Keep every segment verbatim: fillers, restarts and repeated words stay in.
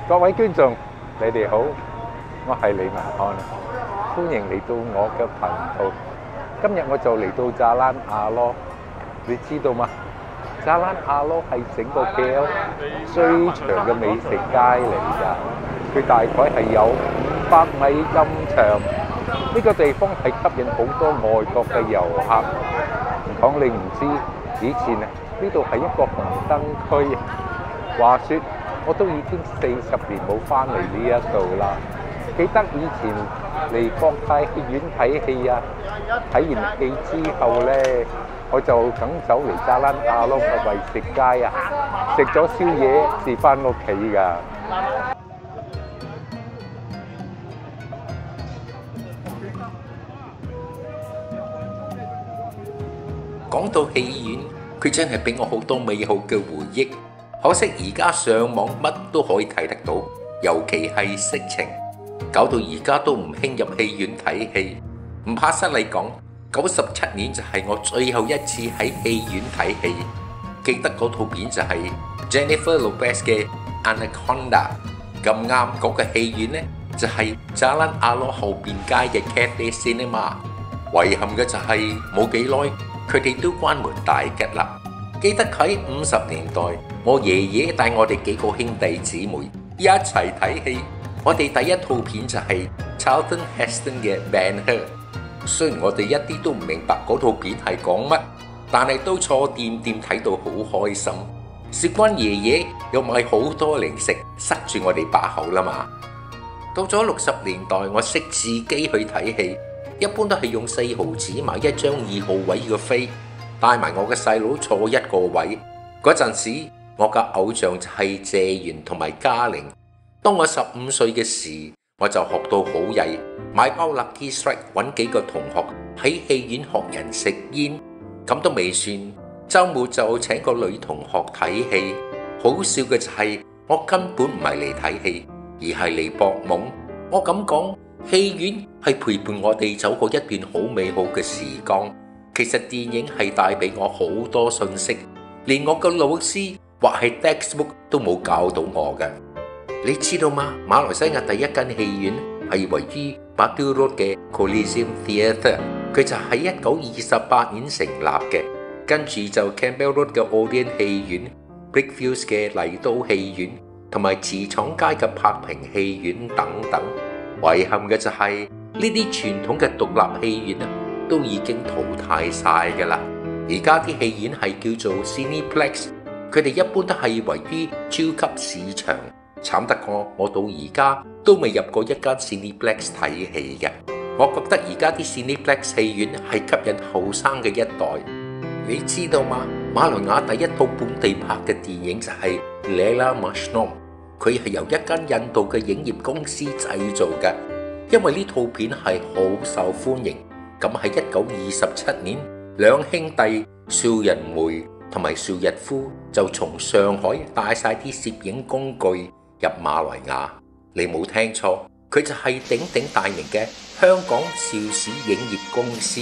各位觀眾，你哋好，我係李文漢，歡迎嚟到我嘅頻道。今日我就嚟到Jalan Alor，你知道嗎？Jalan Alor係整個 K L 最長嘅美食街嚟㗎，佢大概係有五百米咁長。呢個地方係吸引好多外國嘅遊客。唔講你唔知，以前啊呢度係一個紅燈區。話說我都已經四十年冇翻嚟呢一度啦。記得以前嚟國泰戲院睇戲啊，睇完戲之後呢，我就梗走嚟Jalan Alor嘅為食街啊，食咗宵夜至翻屋企㗎。 講到戲院，佢真係俾我好多美好嘅回憶。可惜而家上網乜都可以睇得到，尤其係色情，搞到而家都唔興入戲院睇戲。唔怕失禮講，九十七年就係我最後一次喺戲院睇戲。記得嗰套片就係 Jennifer Lopez 嘅 Anaconda。咁啱嗰個戲院呢，就係Jalan Alor後邊街嘅 Cathay Cinema。遺憾嘅就係冇幾耐，佢哋都關門大吉啦。記得喺五十年代，我爺爺帶我哋幾個兄弟姊妹一齊睇戲。我哋第一套片就係 Charlton Heston 嘅 Ben-Hur。雖然我哋一啲都唔明白嗰套片係講乜，但係都坐店店睇到好開心。事關爺爺又買好多零食塞住我哋把口啦嘛。到咗六十年代，我識自己去睇戲，一般都係用四毫紙買一張二號位嘅飛，帶埋我嘅細佬坐一個位。嗰陣時，我嘅偶像就係謝賢同埋嘉玲。當我十五歲嘅時，我就學到好曳，買包 Lucky Strike 揾幾個同學喺戲院學人食煙。咁都未算，週末就請個女同學睇戲。好笑嘅就係、是、我根本唔係嚟睇戲，而係嚟博懵。我咁講，戲院係陪伴我哋走過一段好美好嘅時光。其實電影係帶俾我好多信息，連我個老師或係 textbook 都冇教到我嘅。你知道嗎？馬來西亞第一間戲院係位於 Batu Road 嘅 Coliseum Theatre， 佢就喺一九二十八年成立嘅。跟住就 Campbell Road 嘅 Odeon 戲院、Brickfields 嘅麗都戲院，同埋茨廠街嘅柏平戲院等等。遺憾嘅就係呢啲傳統嘅獨立戲院啊，都已經淘汰晒㗎啦。而家啲戲院係叫做 Cineplex， 佢哋一般都係位於超級市場。慘得過我到而家都未入過一間 Cineplex 睇戲嘅。我覺得而家啲 Cineplex 戲院係吸引後生嘅一代。你知道嗎？馬來亞第一套本地拍嘅電影就係 Lela Majnun， 佢係由一間印度嘅影業公司製造嘅。因為呢套片係好受歡迎，咁喺一九二十七年，兩兄弟邵仁梅同埋邵逸夫就從上海帶晒啲攝影工具入馬來亞。你冇聽錯，佢就係鼎鼎大名嘅香港邵氏影業公司。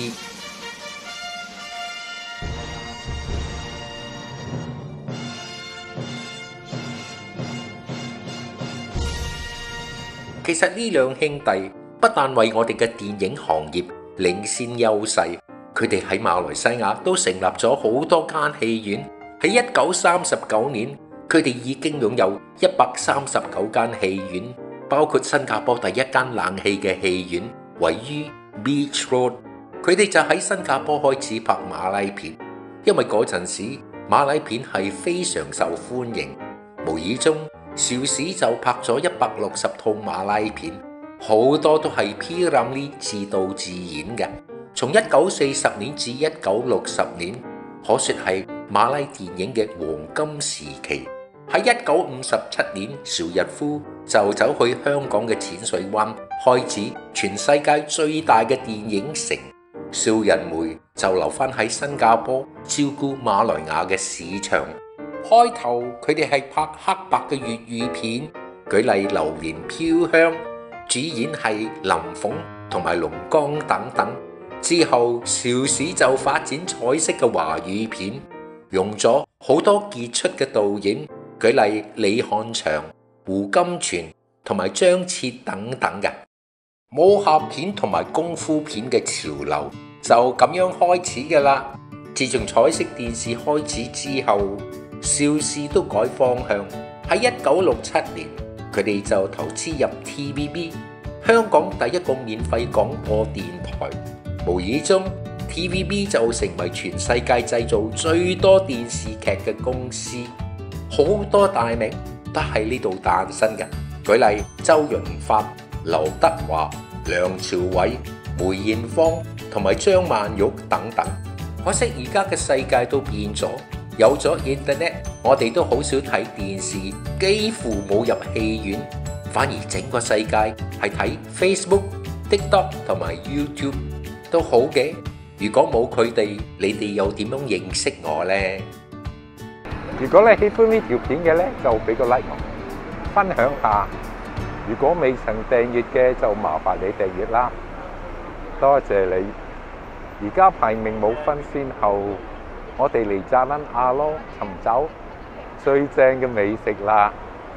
其實呢兩兄弟不但為我哋嘅電影行業領先優勢，佢哋喺馬來西亞都成立咗好多間戲院。喺一九三九年，佢哋已經擁有一百三十九間戲院，包括新加坡第一間冷氣嘅戲院，位於 Beach Road。佢哋就喺新加坡開始拍馬拉片，因為嗰陣時馬拉片係非常受歡迎。無意中，邵氏就拍咗一百六十套馬拉片，好多都係 P. Ramlee 自導自演嘅。從一九四十年至一九六十年，可說係馬拉電影嘅黃金時期。喺一九五十七年，邵逸夫就走去香港嘅淺水灣，開始全世界最大嘅電影城。邵仁梅就留返喺新加坡照顧馬來亞嘅市場。開頭佢哋係拍黑白嘅粵語片，舉例《榴蓮飄香》，主演係林鳳同埋龍剛等等。之後邵氏就發展彩色嘅華語片，用咗好多傑出嘅導演，舉例李漢祥、 胡金銓同埋張徹等等嘅。武俠片同埋功夫片嘅潮流就咁樣開始㗎啦。自從彩色電視開始之後，邵氏都改方向。喺一九六七年，佢哋就投資入 T V B， 香港第一個免費廣播電台。無意中 T V B 就成為全世界製造最多電視劇嘅公司，好多大名都喺呢度誕生嘅。舉例周潤發、劉德華、梁朝偉、梅艷芳同埋張曼玉等等。可惜而家嘅世界都變咗，有咗 Internet， 我哋都好少睇電視，幾乎冇入戲院，反而整個世界係睇 Facebook、TikTok 同埋 YouTube 都好嘅。如果冇佢哋，你哋又點樣認識我呢？ 如果你喜歡呢條片嘅咧，就俾個 like 我，分享下。如果未曾訂閱嘅，就麻煩你訂閱啦。多謝你。而家排名冇分先後，我哋嚟Jalan Alor尋找最正嘅美食啦。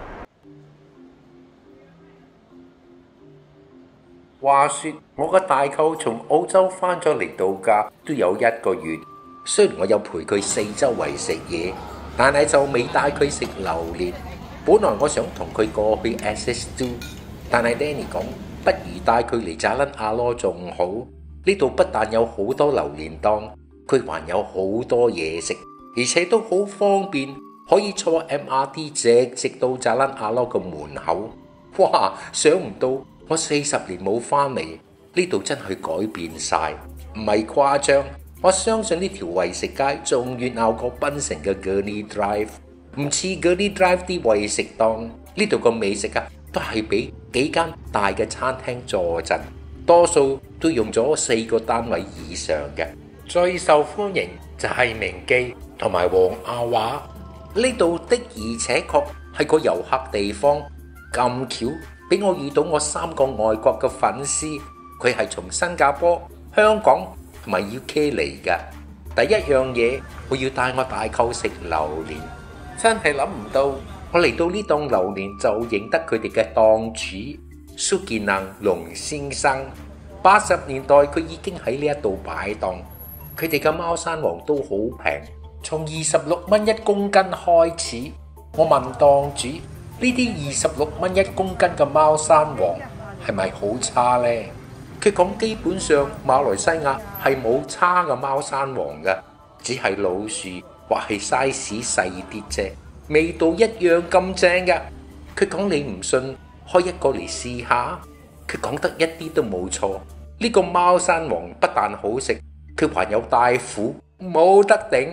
話說我個大舅從澳洲返咗嚟度假都有一個月，雖然我有陪佢四周圍食嘢，但係就未帶佢食榴蓮。本來我想同佢過去 S S two， 但係 Danny 講不如帶佢嚟Jalan Alor仲好。呢度不但有好多榴蓮檔，佢還有好多嘢食，而且都好方便，可以坐 M R T 直直到Jalan Alor嘅門口。哇！想唔到我四十年冇返嚟，呢度真係改變晒，唔係誇張。我相信呢條為食街仲熱鬧過檳城嘅 Gurney Drive， 唔似 Gurney Drive 啲為食檔，呢度個美食啊都係俾幾間大嘅餐廳坐鎮。多數都用咗四個單位以上嘅，最受歡迎就係明記同埋黃亞華。呢度的而且確係個遊客地方，咁巧俾我遇到我三個外國嘅粉絲，佢係從新加坡、香港同埋 U K 嚟嘅。第一樣嘢，我要帶我大舅食榴蓮，真係諗唔到我嚟到呢檔榴蓮就認得佢哋嘅檔主蘇健能龍先生。八十年代佢已經喺呢一度擺檔，佢哋嘅貓山王都好平，從二十六蚊一公斤開始。我問檔主：呢啲二十六蚊一公斤嘅貓山王係咪好差呢？佢講基本上馬來西亞係冇差嘅貓山王嘅，只係老樹或係 size 細啲啫，味道一樣咁正嘅。佢講你唔信，開一個嚟試下。佢講得一啲都冇錯，呢個貓山王不但好食，佢還有帶苦，冇得頂。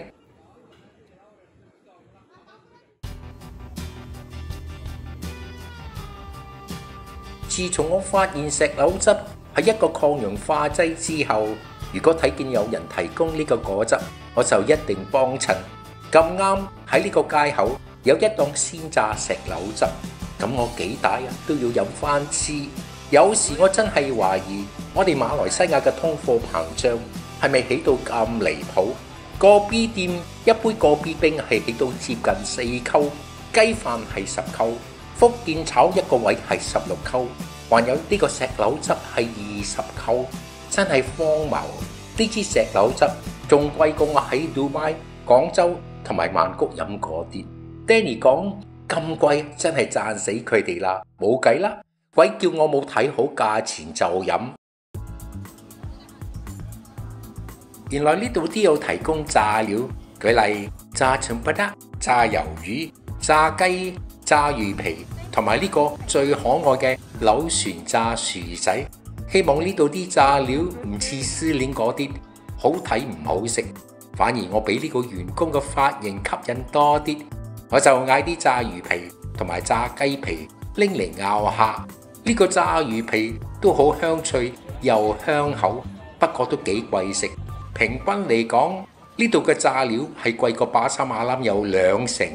自從我發現石榴汁係一個抗氧化劑之後，如果睇見有人提供呢個果汁，我就一定幫襯。咁啱喺呢個街口有一檔鮮榨石榴汁，咁我幾大啊都要飲翻支。有時我真係懷疑我哋馬來西亞嘅通貨膨脹係咪起到咁離譜？個 B 店一杯個 B 冰係起到接近四溝，雞飯係十溝，福建炒一個位係十六溝，還有呢個石榴汁係二十溝，真係荒謬。呢支石榴汁仲貴過我喺杜拜、廣州同埋曼谷飲嗰啲。Danny 講咁貴，真係讚死佢哋啦，冇計啦。鬼叫我冇睇好價錢就飲。原來呢度都有提供炸料，舉例炸陳皮、炸魷魚、炸雞、炸魚皮，同埋呢個最可愛嘅柳船炸薯仔。希望呢度啲炸料唔似絲鏈嗰啲好睇唔好食，反而我俾呢個員工嘅髮型吸引多啲。我就嗌啲炸魚皮同埋炸雞皮拎嚟咬下。呢個炸魚皮都好香脆又香口，不過都幾貴食。平均嚟講，呢度嘅炸料係貴過巴沙馬欖有兩成。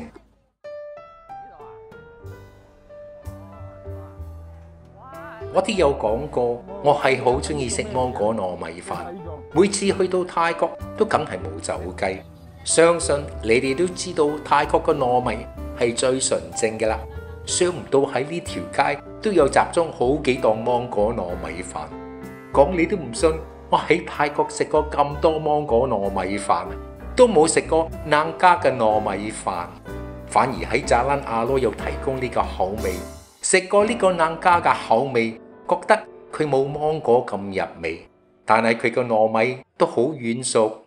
我都有講過，我係好中意食芒果糯米飯。每次去到泰國都梗係冇走雞。相信你哋都知道泰國嘅糯米係最純正嘅啦。 想唔到喺呢條街都有集中好幾檔芒果糯米飯。講你都唔信，我喺泰國食過咁多芒果糯米飯，都冇食過冷家嘅糯米飯。反而喺扎蘭阿羅有提供呢個口味，食過呢個冷家嘅口味，覺得佢冇芒果咁入味，但係佢個糯米都好軟熟。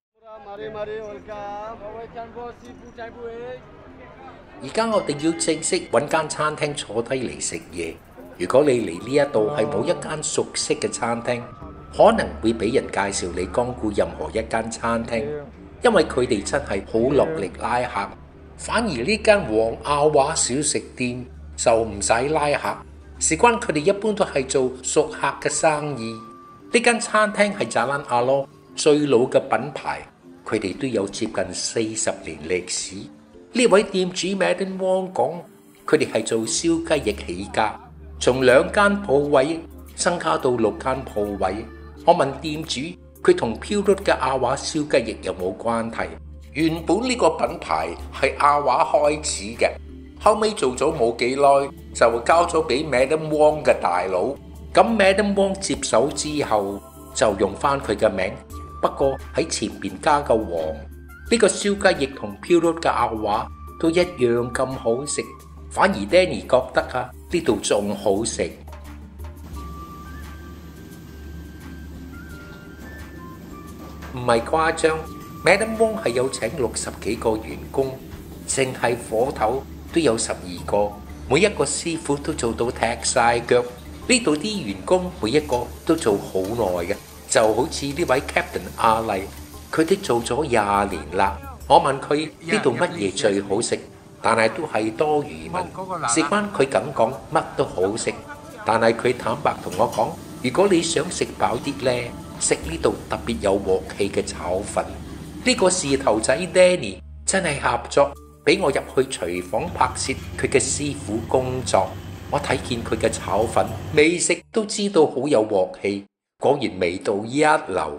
而家我哋要正式揾間餐廳坐低嚟食嘢。如果你嚟呢一度係冇一間熟悉嘅餐廳，可能會俾人介紹你光顧任何一間餐廳，因為佢哋真係好落力拉客。反而呢間黃亞華小食店就唔使拉客，事關佢哋一般都係做熟客嘅生意。呢間餐廳係扎蘭阿羅最老嘅品牌，佢哋都有接近四十年歷史。呢位店主 Madam Wong 講，佢哋係做燒雞翼起家，從兩間鋪位增加到六間鋪位。我問店主，佢同飄律嘅亞華燒雞翼有冇關係？原本呢個品牌係亞華開始嘅，後尾做咗冇幾耐就交咗俾 Madam Wong 嘅大佬。咁 Madam Wong 接手之後就用翻佢嘅名，不過喺前邊加個黃。呢個燒雞翼同飄律嘅亞華都一樣咁好食，反而 Danny 覺得啊呢度仲好食。唔係誇張， Madam Wong 係有請六十幾個員工，淨係火頭都有十二個，每一個師傅都做到踢晒腳。呢度啲員工每一個都做好耐嘅，就好似呢位 Captain 阿麗，佢哋做咗廿年啦。我問佢呢度乜嘢最好食，但係都係多餘問。事關佢咁講乜都好食，但係佢坦白同我講，如果你想食飽啲呢，食呢度特別有鑊氣嘅炒粉。呢個事頭仔 Danny 真係合作，俾我入去廚房拍攝佢嘅師傅工作。我睇見佢嘅炒粉，未食都知道好有鑊氣，果然味道一流。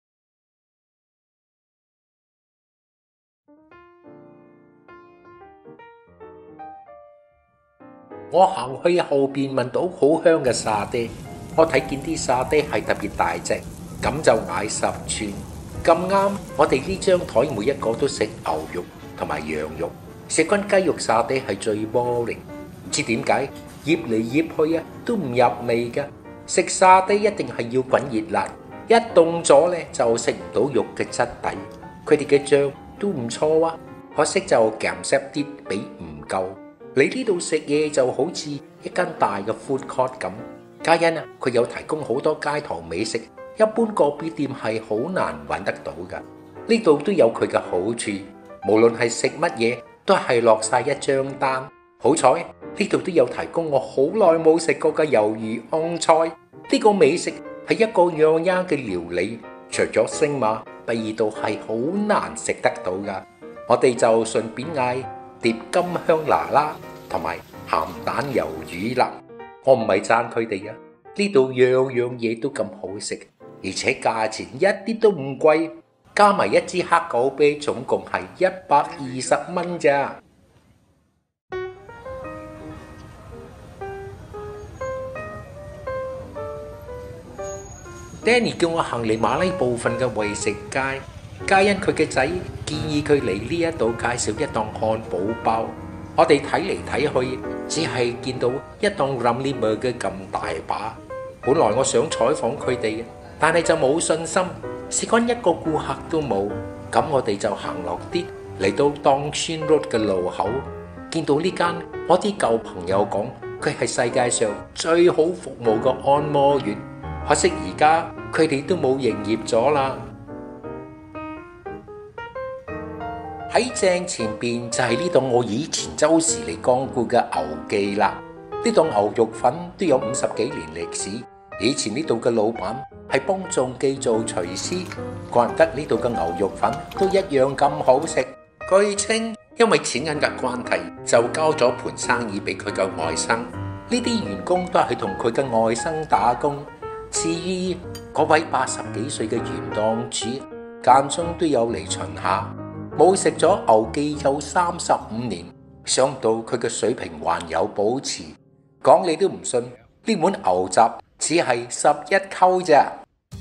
我行去後邊聞到好香嘅沙爹，我睇見啲沙爹係特別大隻，咁就嗌十串。咁啱我哋呢張台每一個都食牛肉同埋羊肉，食慣雞肉沙爹係最 boring， 唔知點解醃嚟醃去啊都唔入味㗎。食沙爹一定係要滾熱辣，一凍咗呢就食唔到肉嘅質地。佢哋嘅醬都唔錯啊，可惜就鹹濕啲，比唔夠。嚟呢度食嘢就好似一間大嘅 food court 咁，皆因啊佢有提供好多街頭美食，一般個別店係好難揾得到㗎。呢度都有佢嘅好處，無論係食乜嘢都係落晒一張單。好彩呢度都有提供我好耐冇食過嘅魷魚昂菜，呢個美食係一個樣樣嘅料理，除咗星馬，第二道係好難食得到㗎。我哋就順便嗌碟金香拿啦，同埋鹹蛋魷魚啦。我唔係讚佢哋啊，呢度樣樣嘢都咁好食，而且價錢一啲都唔貴，加埋一支黑狗啤總共係一百二十蚊咋。Danny 叫我行嚟馬拉部分嘅為食街，皆因佢嘅仔建議佢嚟呢一度介紹一檔漢堡包。我哋睇嚟睇去，只係見到一檔 Ramly Burger 咁大把。本來我想採訪佢哋嘅，但係就冇信心，事關一個顧客都冇。咁我哋就行落啲，嚟到 Dongxin Road 嘅路口，見到呢間，我啲舊朋友講佢係世界上最好服務嘅按摩院。可惜而家佢哋都冇營業咗啦。喺正前邊就係呢檔我以前周時嚟光顧嘅牛記啦。呢檔牛肉粉都有五十幾年歷史。以前呢度嘅老闆係幫仲記做廚師，怪唔得呢度嘅牛肉粉都一樣咁好食。據稱因為錢銀嘅關係，就交咗盤生意俾佢嘅外甥。呢啲員工都係同佢嘅外甥打工。至於嗰位八十幾歲嘅原檔主，間中都有嚟巡下。冇食咗牛記有三十五年， 想唔到佢嘅水平還有保持，講你都唔信，呢碗牛雜只係十一溝咋。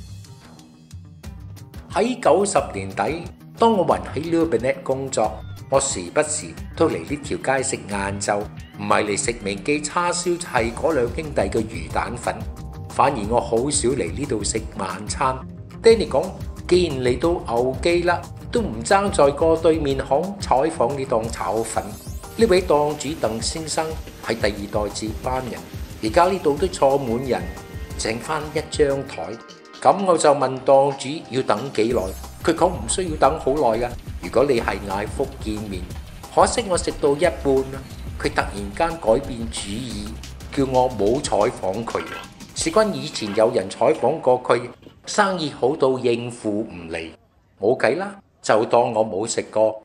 喺九十年底，當我還喺 Alor 工作，我時不時都嚟呢條街食晏晝，唔係嚟食明記叉燒，就係嗰兩兄弟嘅魚蛋粉。反而我好少嚟呢度食晚餐。爹哋講，既然嚟到牛記啦，都唔爭在過對面巷採訪呢檔炒粉。呢位檔主鄧先生係第二代接班人，而家呢度都坐滿人，剩翻一張台。咁我就問檔主要等幾耐，佢講唔需要等好耐噶。如果你係嗌福建麵，可惜我食到一半啦，佢突然間改變主意，叫我冇採訪佢。事關以前有人採訪過佢，生意好到應付唔嚟，冇計啦，就當我冇食過。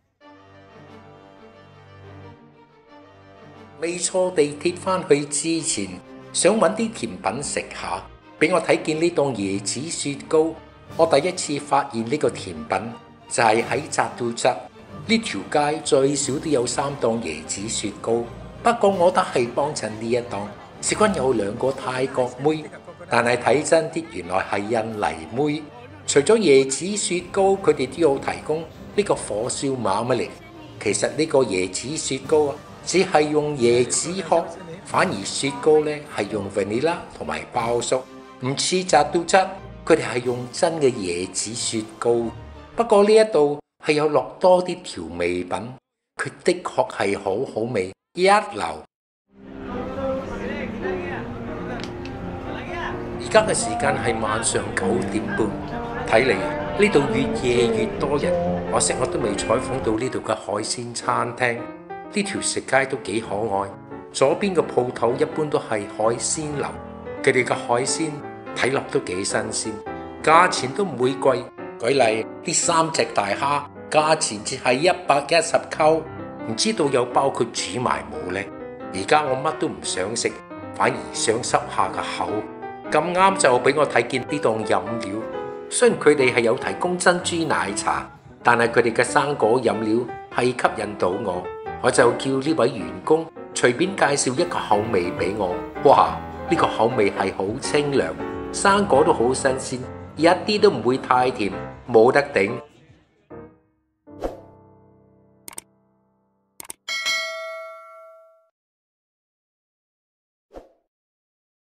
未坐地鐵返去之前，想揾啲甜品食下，俾我睇見呢檔椰子雪糕。我第一次發現呢個甜品就係喺扎都扎呢條街最少都有三檔椰子雪糕，不過我都係幫襯呢一檔。事關有兩個泰國妹，但係睇真啲，原來係印尼妹。除咗椰子雪糕，佢哋都有提供呢個火燒馬乜嚟。其實呢個椰子雪糕啊，只係用椰子殼，反而雪糕呢係用 vanilla 同埋包粟，唔似扎都扎，佢哋係用真嘅椰子雪糕。不過呢一度係有落多啲調味品，佢的確係好好味，一流。而家嘅時間係晚上九點半，睇嚟呢度越夜越多人。可惜我都未採訪到呢度嘅海鮮餐廳。呢條食街都幾可愛，左邊嘅鋪頭一般都係海鮮樓，佢哋嘅海鮮睇落都幾新鮮，價錢都唔會貴。舉例，呢三隻大蝦價錢只係一百一十溝，唔知道有包括煮埋冇呢？而家我乜都唔想食，反而想濕下個口。咁啱就俾我睇見呢檔飲料，雖然佢哋係有提供珍珠奶茶，但係佢哋嘅生果飲料係吸引到我，我就叫呢位員工隨便介紹一個口味俾我。哇！呢個口味係好清涼，生果都好新鮮，一啲都唔會太甜，冇得頂。